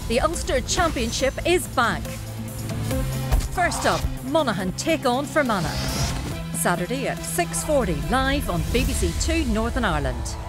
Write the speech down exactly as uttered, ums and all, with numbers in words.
The Ulster Championship is back. First up, Monaghan take on Fermanagh. Saturday at six forty, live on B B C Two Northern Ireland.